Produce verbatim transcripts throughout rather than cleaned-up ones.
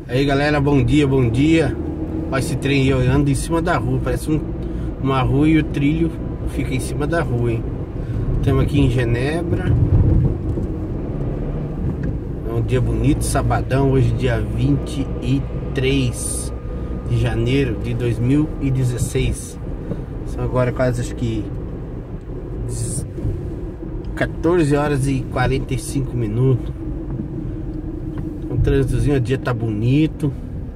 Aí galera, bom dia, bom dia. Olha esse trem aí, eu ando em cima da rua. Parece um, uma rua e o trilho fica em cima da rua, hein? Estamos aqui em Genebra. É um dia bonito, sabadão. Hoje dia vinte e três de janeiro de dois mil e dezesseis. São agora quase, acho que quatorze horas e quarenta e cinco minutos. Um trânsitozinho, o dia tá bonito.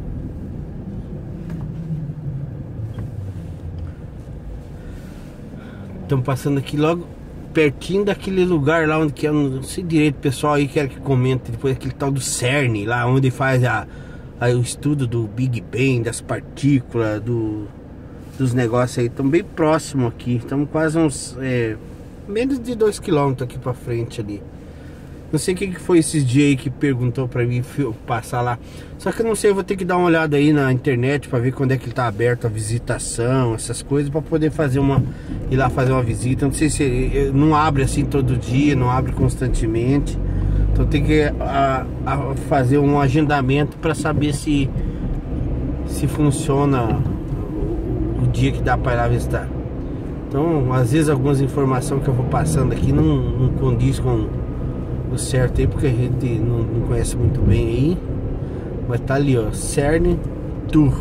Estamos passando aqui logo pertinho daquele lugar lá onde que eu não sei direito, pessoal aí quer que comente depois, aquele tal do CERN, lá onde faz a, a, o estudo do Big Bang, das partículas, do, dos negócios aí. Estamos bem próximo aqui, estamos quase uns é, menos de dois quilômetros aqui pra frente ali. Não sei o que foi esses dias aí que perguntou pra mim passar lá. Só que eu não sei, eu vou ter que dar uma olhada aí na internet pra ver quando é que ele tá aberto a visitação, essas coisas, pra poder fazer uma, ir lá fazer uma visita. Não sei se ele não abre assim todo dia, não abre constantemente. Então tem que a, a fazer um agendamento pra saber se se funciona o, o dia que dá pra ir lá visitar. Então às vezes algumas informações que eu vou passando aqui não, não condiz com o certo aí, porque a gente não, não conhece muito bem aí. Mas tá ali, ó, CERN Tour.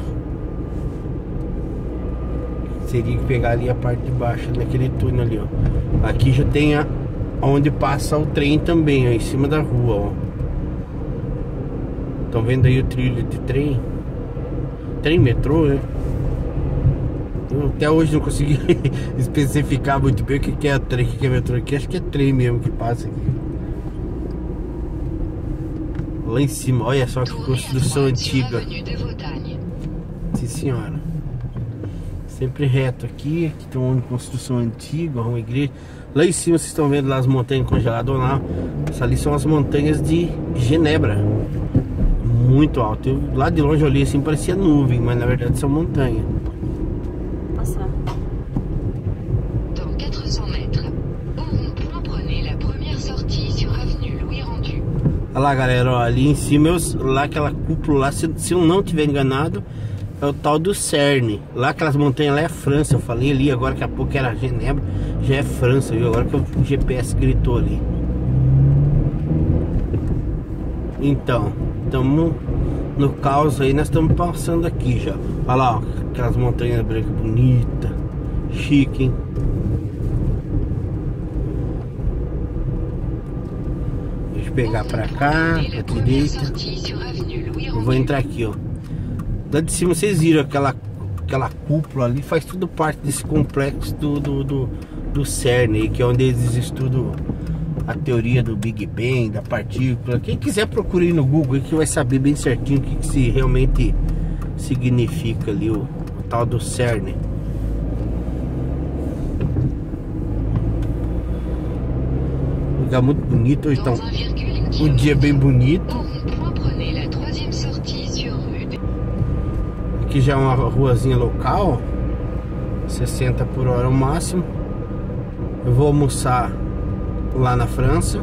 Seria que pegar ali a parte de baixo daquele túnel ali, ó. Aqui já tem a, onde passa o trem também, ó, em cima da rua, ó. Estão vendo aí o trilho de trem? Trem metrô, né? Eu até hoje não consegui especificar muito bem o que é trem, o que é metrô aqui. Acho que é trem mesmo que passa aqui. Lá em cima, olha só que construção antiga. Sim, senhora. Sempre reto aqui. Aqui tem uma construção antiga, uma igreja. Lá em cima vocês estão vendo lá as montanhas congeladas lá. Essas ali são as montanhas de Genebra. Muito alto. Eu, lá de longe eu olhei assim, parecia nuvem, mas na verdade são montanhas. Passar. Dans quatrocentos mètres, au rond-point, prenez la première sortie sur avenue Louis Rendu. Olha lá, galera, ó, ali em cima, eu, lá aquela cúpula lá, se, se eu não tiver enganado, é o tal do CERN. Lá aquelas montanhas lá é França, eu falei ali, agora que a pouco era Genebra, já é França, viu? Agora que o G P S gritou ali. Então, estamos no caos aí, nós estamos passando aqui já. Olha lá, ó, aquelas montanhas brancas bonitas, chique, hein? Pegar pra cá, pra direita. Eu vou entrar aqui, ó. Lá de cima vocês viram aquela, aquela cúpula ali, faz tudo parte desse complexo do, do, do, do CERN aí, que é onde eles estudam a teoria do Big Bang, da partícula. Quem quiser procure aí no Google aí, que vai saber bem certinho o que, que se realmente significa ali, o, o tal do CERN. Lugar muito bonito hoje, então um dia bem bonito. Aqui já é uma ruazinha local, sessenta por hora o máximo. Eu vou almoçar lá na França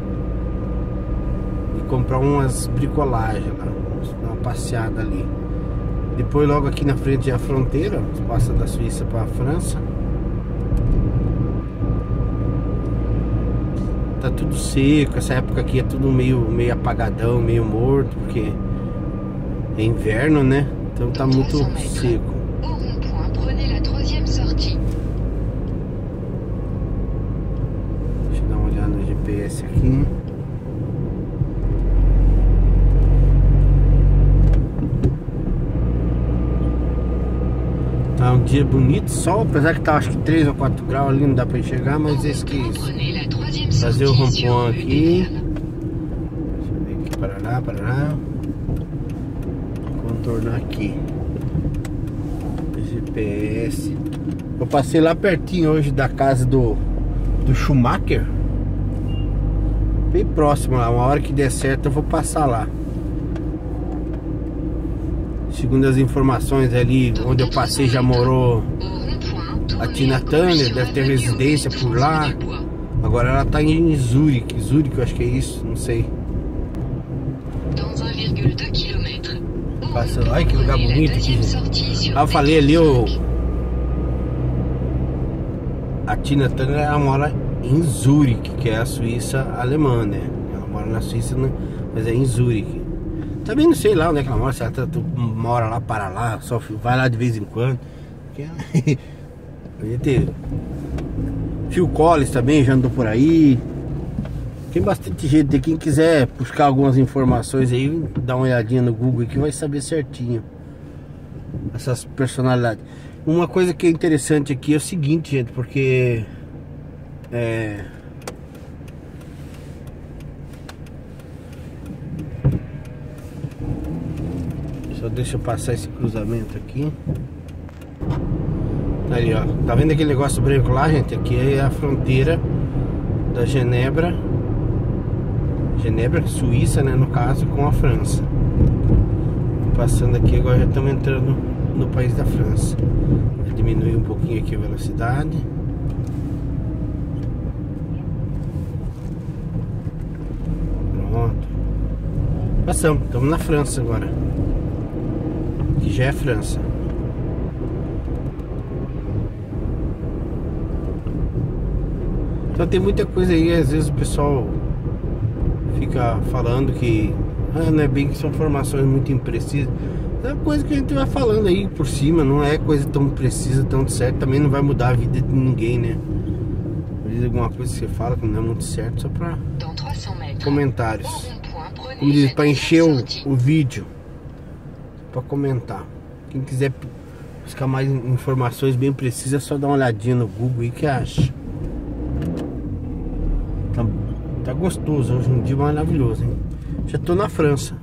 e comprar umas bricolagens lá, uma passeada ali. Depois logo aqui na frente é a fronteira, passa da Suíça para a França. Tá tudo seco, essa época aqui é tudo meio, meio apagadão, meio morto, porque é inverno, né? Então tá muito seco. Deixa eu dar uma olhada no G P S aqui. Tá um dia bonito, sol, apesar que tá acho que três ou quatro graus ali, não dá pra enxergar, mas é isso que é isso. Fazer o rond-point aqui. Deixa eu ver aqui, para lá, para lá. Contornar aqui. G P S. Eu passei lá pertinho hoje da casa do, do Schumacher. Bem próximo lá, uma hora que der certo eu vou passar lá. Segundo as informações ali, onde eu passei já morou a Tina Turner, deve ter residência por lá. Agora ela tá em Zurique, Zurique eu acho que é isso, não sei. Passando. Olha que lugar bonito aqui, gente. Ah, eu falei ali, o... a Tina Turner, ela mora em Zurique, que é a Suíça alemã, né? Ela mora na Suíça, mas é em Zurique. Também não sei lá onde é que ela mora, se ela tá, mora lá, para lá, só vai lá de vez em quando. Podia ter... Phil Collins também já andou por aí. Tem bastante gente. Quem quiser buscar algumas informações aí, dá uma olhadinha no Google que vai saber certinho essas personalidades. Uma coisa que é interessante aqui é o seguinte, gente, porque é, só deixa eu passar esse cruzamento aqui. Ali, ó, tá vendo aquele negócio branco lá, gente? Aqui é a fronteira da Genebra, Genebra, Suíça, né, no caso, com a França. Passando aqui, agora já estamos entrando no país da França. Vou diminuir um pouquinho aqui a velocidade. Pronto. Passamos, estamos na França agora. Que já é França. Então tem muita coisa aí, às vezes o pessoal fica falando que ah, não é bem que são informações muito imprecisas. É coisa que a gente vai falando aí por cima, não é coisa tão precisa, tão certa. Também não vai mudar a vida de ninguém, né? Às vezes alguma coisa que você fala que não é muito certo, só pra comentários. Como diz, pra encher o, o vídeo, pra comentar. Quem quiser buscar mais informações bem precisas, é só dar uma olhadinha no Google aí que acha. Tá, tá gostoso, hoje um dia maravilhoso, hein? Já tô na França.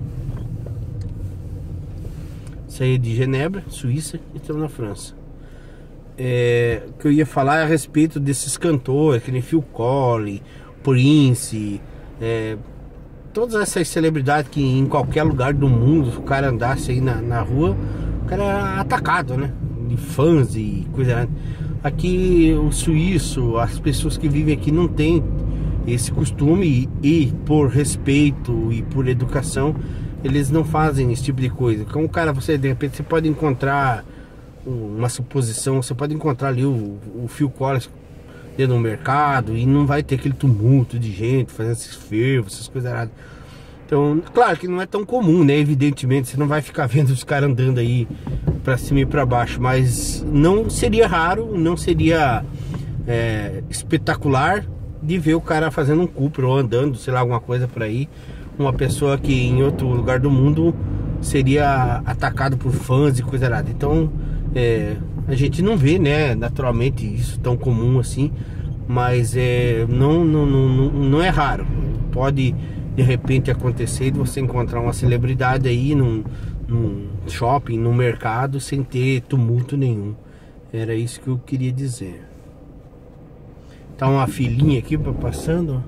Saí de Genebra, Suíça, e estamos na França. É, o que eu ia falar é a respeito desses cantores, que nem Phil Collins, Prince, é, todas essas celebridades que em qualquer lugar do mundo, se o cara andasse aí na, na rua, o cara é atacado, né? De fãs e coisa. Aqui o suíço, as pessoas que vivem aqui não tem esse costume e, e por respeito e por educação eles não fazem esse tipo de coisa. Como o cara, você de repente você pode encontrar uma suposição, você pode encontrar ali o, o Phil Collins dentro do mercado e não vai ter aquele tumulto de gente fazendo esses fervos, essas coisas erradas. Então, claro que não é tão comum, né? Evidentemente, você não vai ficar vendo os caras andando aí pra cima e pra baixo, mas não seria raro, não seria é, espetacular de ver o cara fazendo um Cooper ou andando, sei lá, alguma coisa por aí. Uma pessoa que em outro lugar do mundo seria atacado por fãs e coisa errada. Então é, a gente não vê, né, naturalmente isso tão comum assim, mas é, não, não, não, não é raro. Pode de repente acontecer de você encontrar uma celebridade aí num, num shopping, num mercado, sem ter tumulto nenhum. Era isso que eu queria dizer. Tá uma filinha aqui pra passando.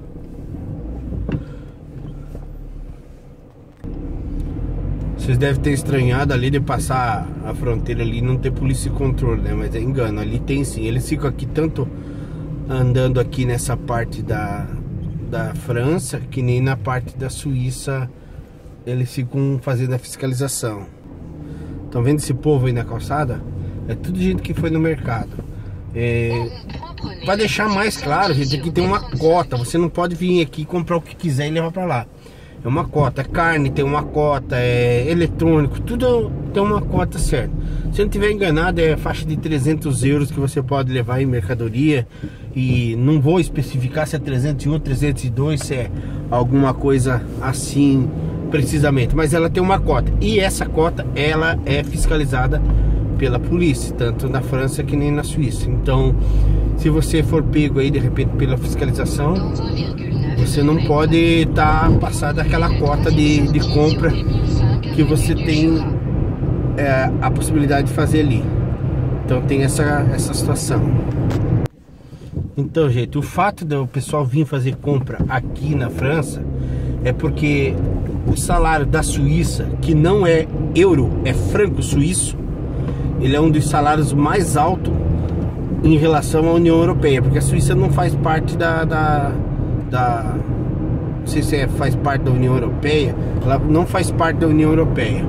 Vocês devem ter estranhado ali de passar a fronteira ali e não ter polícia e controle, né? Mas é engano, ali tem sim. Eles ficam aqui tanto andando aqui nessa parte da, da França, que nem na parte da Suíça. Eles ficam fazendo a fiscalização. Estão vendo esse povo aí na calçada? É tudo gente que foi no mercado. É, para deixar mais claro, gente, aqui tem uma cota. Você não pode vir aqui comprar o que quiser e levar para lá. É uma cota, é carne, tem uma cota, é eletrônico, tudo tem uma cota certa. Se eu não estiver enganado, é faixa de trezentos euros que você pode levar em mercadoria. E não vou especificar se é trezentos e um, trezentos e dois, se é alguma coisa assim precisamente, mas ela tem uma cota. E essa cota, ela é fiscalizada pela polícia, tanto na França que nem na Suíça. Então, se você for pego aí de repente pela fiscalização, você não pode estar tá passado daquela cota de, de compra que você tem é, a possibilidade de fazer ali. Então tem essa, essa situação. Então, gente, o fato do pessoal vir fazer compra aqui na França é porque o salário da Suíça, que não é euro, é franco suíço, ele é um dos salários mais altos em relação à União Europeia, porque a Suíça não faz parte da, da, da não sei se é, faz parte da União Europeia, ela não faz parte da União Europeia.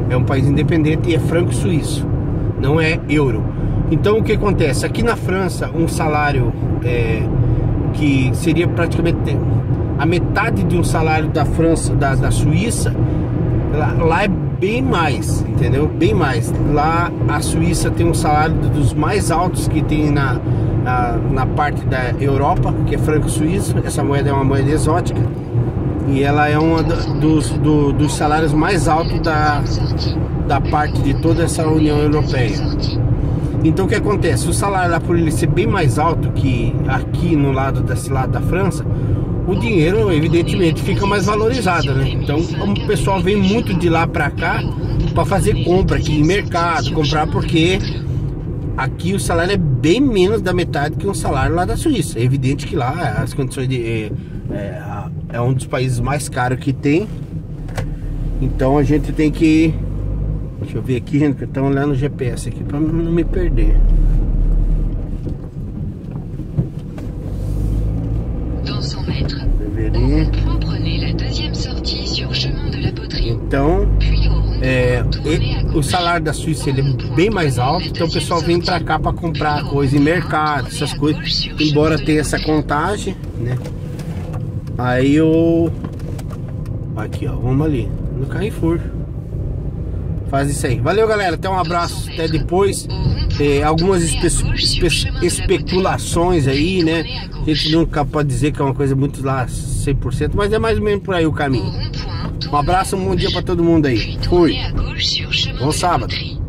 É um país independente e é franco suíço, não é euro. Então o que acontece? Aqui na França, um salário é, que seria praticamente a metade de um salário da França, da, da Suíça, lá, lá é bem mais, entendeu? Bem mais. Lá a Suíça tem um salário dos mais altos que tem na, na, na parte da Europa, que é franco suíço. Essa moeda é uma moeda exótica e ela é um dos, do, dos salários mais altos da, da parte de toda essa União Europeia. Então o que acontece? O salário lá, por ele ser bem mais alto que aqui no lado desse lado da França, o dinheiro evidentemente fica mais valorizado, né? Então o pessoal vem muito de lá pra cá para fazer compra aqui em mercado, comprar, porque aqui o salário é bem menos da metade que um salário lá da Suíça. É evidente que lá as condições de é, é, é um dos países mais caros que tem. Então a gente tem que, deixa eu ver aqui, gente, que eu tô olhando o G P S aqui para não me perder. Deveria. Então, é, e, o salário da Suíça ele é bem mais alto, então o pessoal vem pra cá pra comprar coisa em mercado, essas coisas, embora tenha essa contagem, né? Aí eu... Aqui, ó, vamos ali, no Carrefour. Faz isso aí. Valeu, galera, até um abraço, até depois. É, algumas espe espe especulações aí, né? A gente nunca pode dizer que é uma coisa muito lá cem por cento, mas é mais ou menos por aí o caminho. Um abraço, um bom dia pra todo mundo aí. Fui. Bom sábado.